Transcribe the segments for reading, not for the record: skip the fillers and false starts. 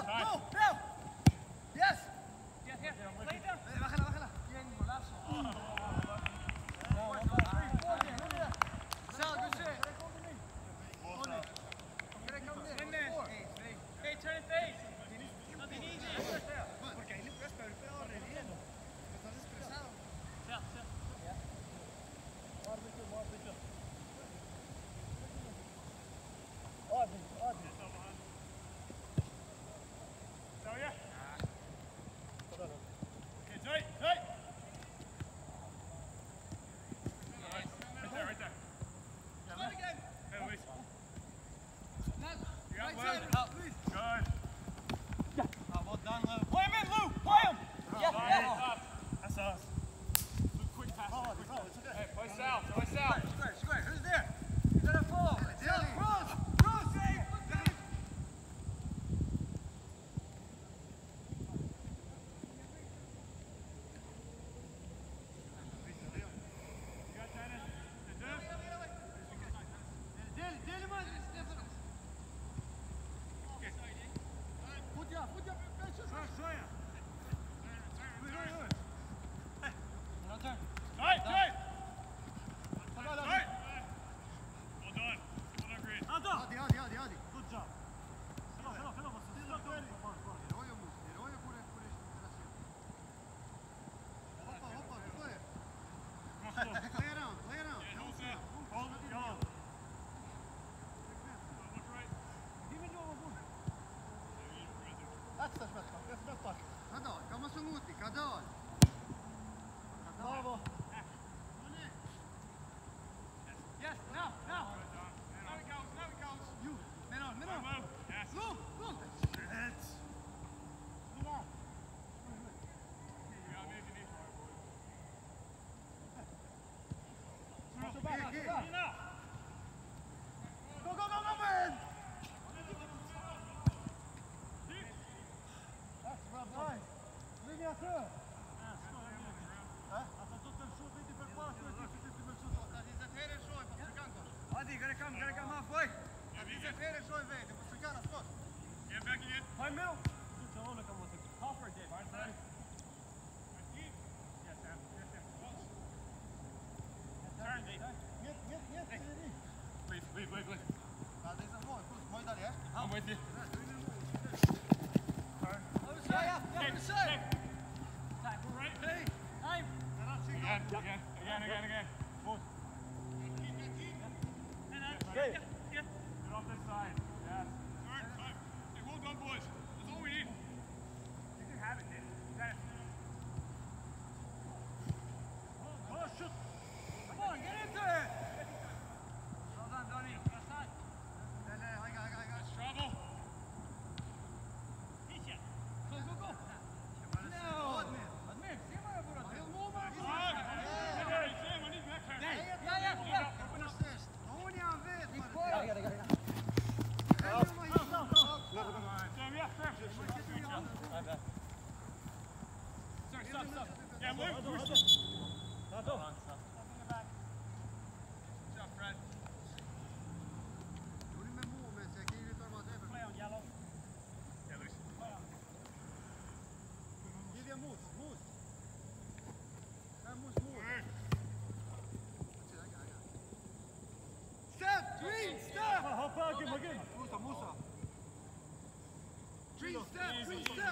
Go, go. Yes. Bájala, bájala. Bien, golazo. Sal, good shit. Hey, turn and face. Nothing easy. Porque ahí le puedes pegar el pedo re bien. Estás estresado. Sal. Yes, now. Now it goes. You, middle. Look. Go, man! Linea through. Gotta come halfway. Get back again. High middle. Halfway, Dave. Turn, Dave. Leave. I'm with you. Yeah. Tackle right. Hey. Time. Again. Move. Okay. Get off this side. Yes. Alright, fine. Hey, well done, boys. That's all we need. You can have it, Dave. Got it. Oh, shoot. Come on, get into it. Well done, Donnie. Left side. I got. Nice travel. Go. No. Admir, снимай его, брат. Yeah. Hon är han vet. Sorry, stop. Yeah, move. Good job, Fred. Play on yellow. Yeah, Luis. Give you a mousse. Step, green, step. Musa. Green step.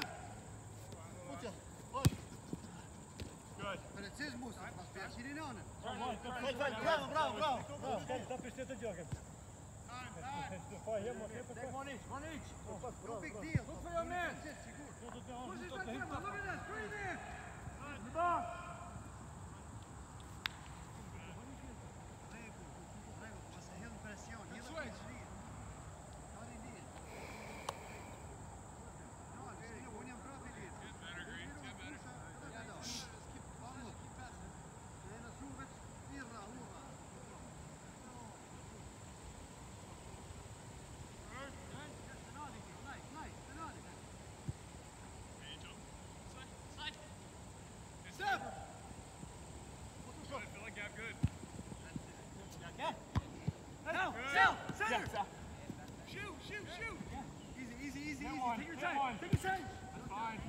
Good. But it says Musa. She didn't own it. Bravo. Tá prestando de jogo. Take one each. No big deal. Look for your man. Push it back in. Look at that. Breathe in. The ball. Step! one. Take your Hit time. one. Take your time. That's fine.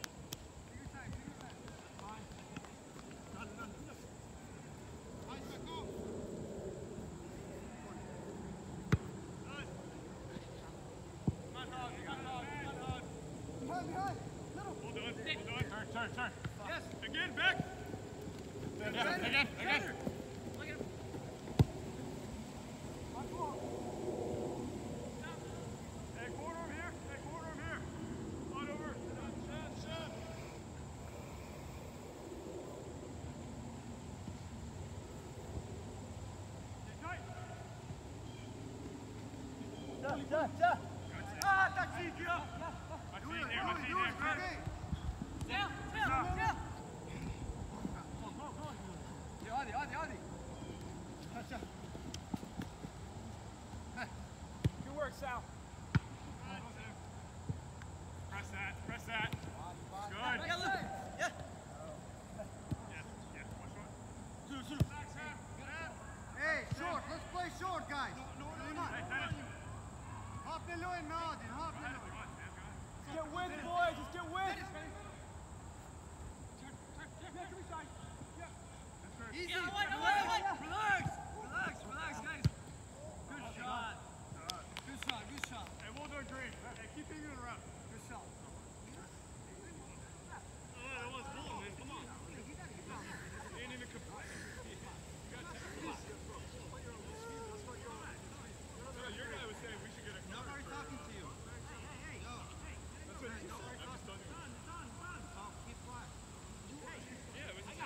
Turn. Yes. Again, back. Again. Look at him. Hey, quarter over here. On over. Shut. Get tight. Ja. Ah, tak zie ik je. My feet there. Hadi. Good work, Sal. Press that. Good. Ja. Yes. Hey, short. Let's play short, guys. Half the line, Nadine. Half the line. Get width, boys. Just get width. Easy. Relax, guys. Good shot. Hey, well done, Green. Hey, keep thinking it around. Good shot. That was cool, man. Come on. They ain't even complete. Your guy was saying we should get a car. Nobody talking to you. That's what he said. I'm just telling you. Keep quiet. Yeah, it was just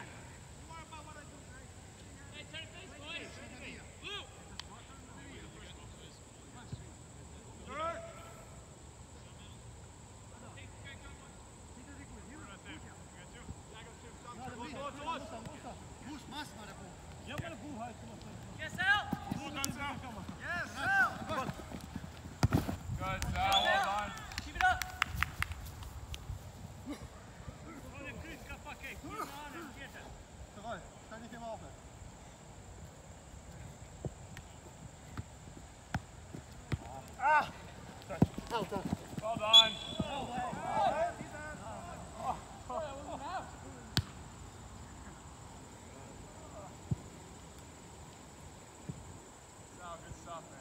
Yes, Al. Well done, Sal. Yes, Al. Good, Sal. Well done. Keep it up. Terug. Ga niet helemaal af. Well done. Sal, good stuff, man.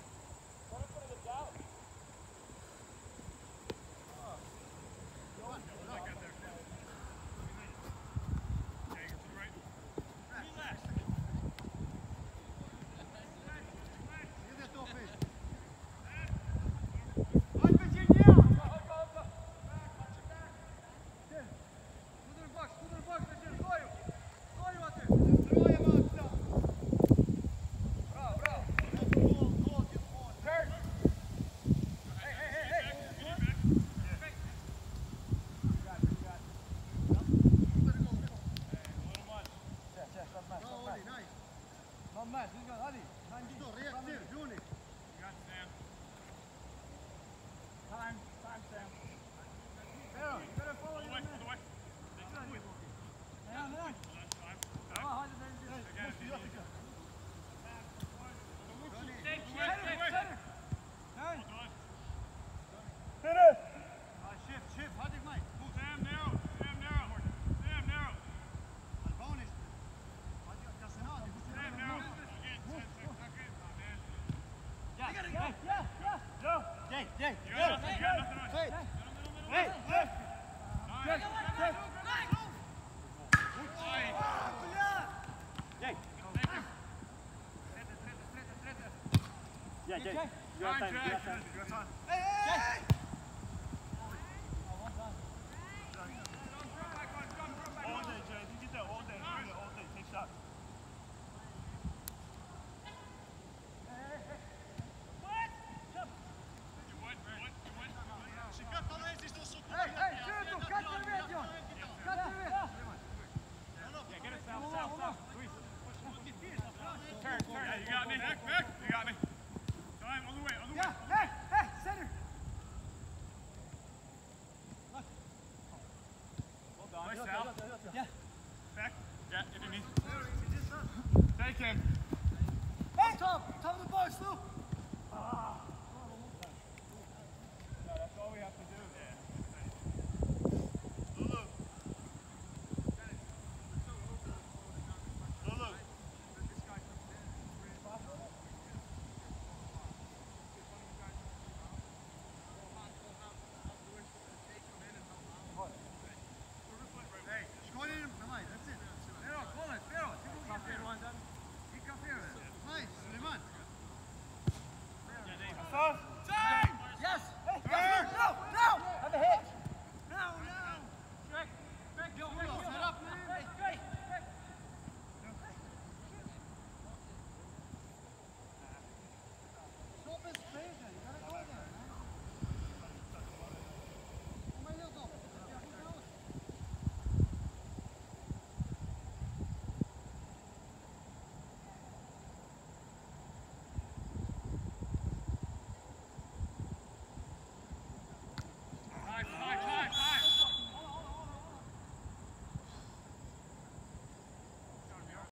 Top of the box, Lou.